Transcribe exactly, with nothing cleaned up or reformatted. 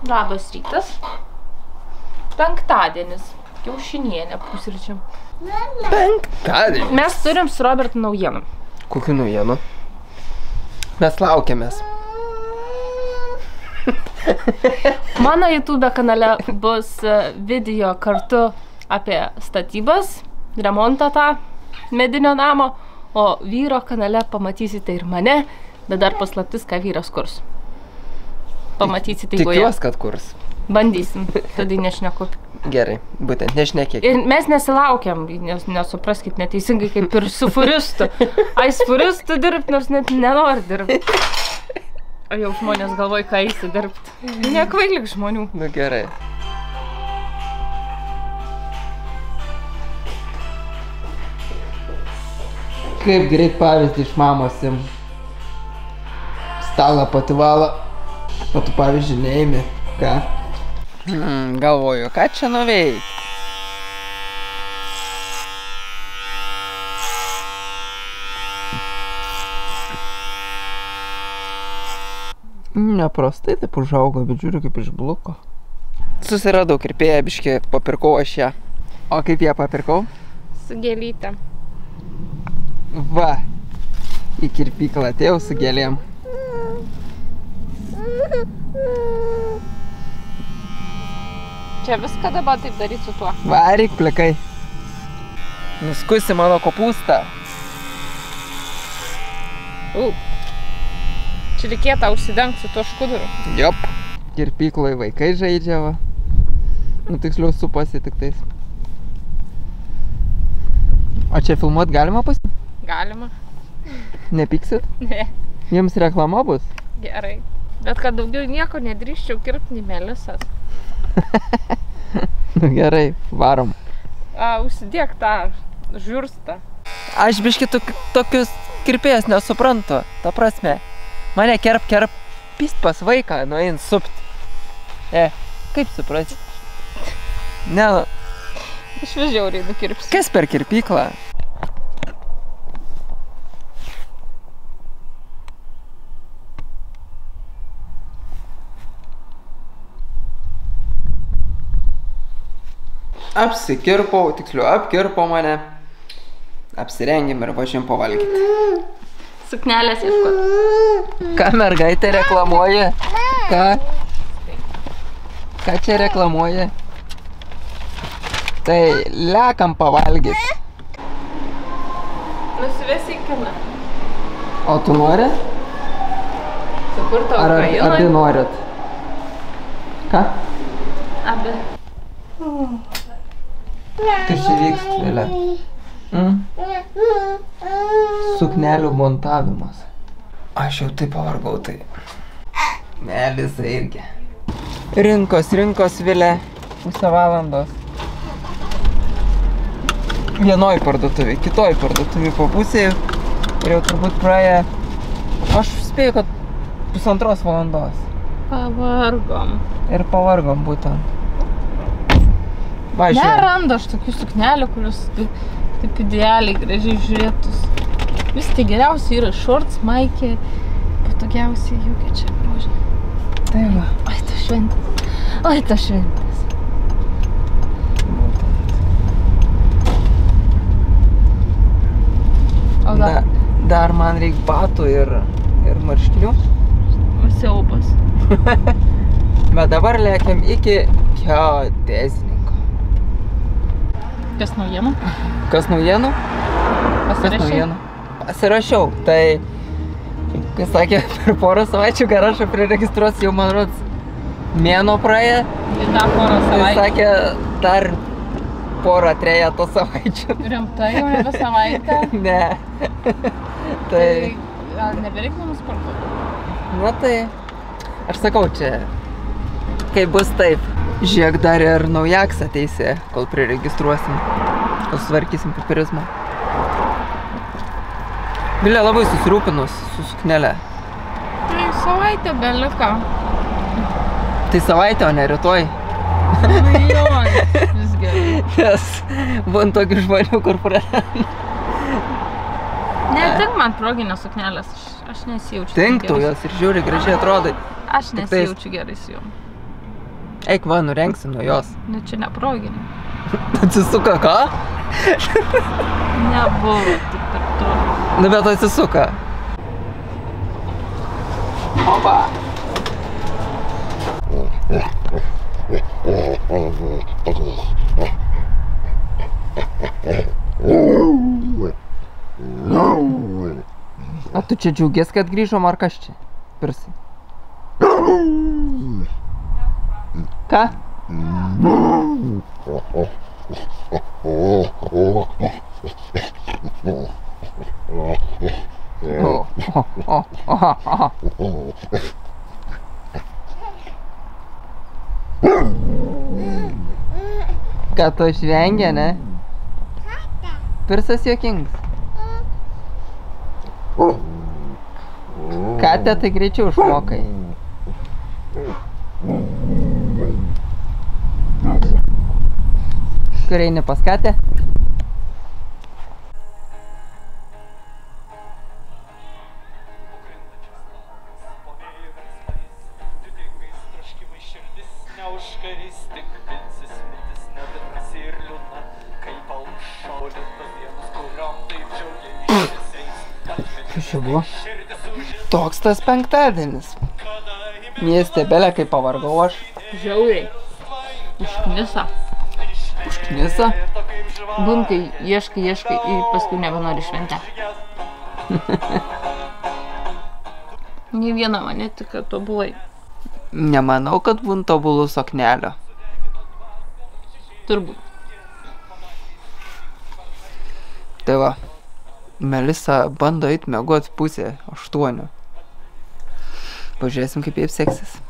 Labas rytas. Penktadienis. Kiaušinienė pusryčiam. Penktadienis. Mes turim su Robertu naujienų. Kokių naujienų? Mes laukiamės. Mano YouTube kanale bus video kartu apie statybas, remontą tą medinio namo, o vyro kanale pamatysite ir mane, bet dar paslaptis, ką vyras kurs. Pamatysite eigoje. Tikiuos, kad kurs. Bandysim, tada nešneku. Gerai, būtent nešnekėk. Ir mes nesilaukiam, nes nesupraskit neteisingai, kaip ir su furistu. Ais furistu dirbt, nors net nenori dirbt. O jau žmonės galvoja, ką eisi dirbt. Nekvailik žmonių. Nu gerai. Kaip greit pavyzdį iš mamos im. Stalą pati valo, o tu pavyzdžiui neimi. Ką? Hmm, galvoju, ką čia nuveik? Neprastai taip užaugo, bet žiūriu kaip išbluko. Susiradau kirpėją, biškį papirkau aš ją. O kaip ją papirkau? Su gėlytė. Va, į kirpyklą atėjau su gėlėm. Čia viską dabar taip daryti su tuo. Varyk, plikai. Nuskusi mano kopūstą. U. Čia reikėtų užsidengti su tuo škuduru. Jop. Kirpykloje vaikai žaidžia, va. Nu, tiksliau supasi tik tais. O čia filmuot galima pasi? Galima. Nepyksit? Ne. Jums reklama bus? Gerai. Bet kad daugiau nieko nedrįščiau kirpti nei Melisas. Nu gerai, varom. A, užsidėk tą žiurstą. Aš biškį tokius kirpėjas nesuprantu, ta prasme. Mane kerp, kerp, pist pas vaiką, nuein supt. E, kaip suprasti? Ne, nu. Aš vis žiauriai nukirpsiu. Kas per kirpyklą? Apsikirpau, tiksliau apkirpo mane. Apsirengėm ir važiuojam pavalgyti. Suknelės ieškot. Ką mergaitė reklamuoja? Ką? Ką čia reklamuoja? Tai lekam pavalgyti. Nusivesi į kiną. O tu nori? Sukurta Ar Ukrainoje. abi norit? Ką? Abi. Kas čia vyksta, Vėlė? Mm? Suknelių montavimas. Aš jau taip pavargau, tai. Melisa irgi. Rinkos, rinkos, Vėlė. Pusę valandos. Vienoj parduotuvėj, kitoj parduotuvėj po pusėj. Ir jau turbūt praėjo. Aš spėju, kad pusantros valandos. Pavargom. Ir pavargom būtent. Va, Nerandu aš tokių suknelių, kurios taip, taip idealiai gražiai žiūrėtus. Vis tai geriausiai yra šorts, maikė, patogiausiai jokia čia grožė. Tai va. Oi, ta šventės. Oi, ta šventės. O Da, dar? dar man reik batų ir, ir marškinių. Siaubas. Bet dabar lėkiam iki geodesininko. Kas naujienų? Kas naujienų? Kas naujienų? Pasirašiau. Tai, kai sakė, per porą savaičių garažą priregistruos, jau man rods mėno praėjo. Ir dar porą Tai savaičių. sakė, dar porą trejato savaičių. Rimtai jau nebe savaitę. Ne. Tai Tai, gal nebereik namus parduoti? na tai, aš sakau, čia, kai bus taip. Žiūrėk, dar ir naujaks ateisi, kol priregistruosim, kol sutvarkysim papirizmą. Vilė labai susirūpinus su suknele. Tai savaitę beliko. Tai savaitė, o ne rytoj. Milijonai. Vis gerai. Nes būn tokių žmonių, kur pradeda. Ne, tik man proginės suknelės. Aš, aš nesijaučiu. Tinktų jos ir žiūri, gražiai atrodai. Aš Tik tais- nesijaučiu gerai su jom. Eik, va, nurengsi nuo jos. Nu, čia neproginė. Atsisuka, ką? Nebuvo tik per to. Nu, bet atsisuka. Opa. A tu čia džiaugies, kad grįžom, ar kas čia? Pirsi. Ką? O, o, o, aha, aha. Ką to išvengia, ne? Pirsas juokingas. Katę tai greičiau išmokai. Kur eini pas katę? Kas čia buvo? Toks tas penktadienis. Mieste belė, kai pavargau aš. Žiauriai. Užknisa. Užknisa? Būn, kai ieškai, ieškai ir paskui nebenori šventę. Nė viena mane tik, kad tobulai. Nemanau, kad būn tobulų soknelio. Turbūt. Tai va, Melisa bando eit miegot pusę aštuonių. Pažiūrėsim, kaip jai seksis.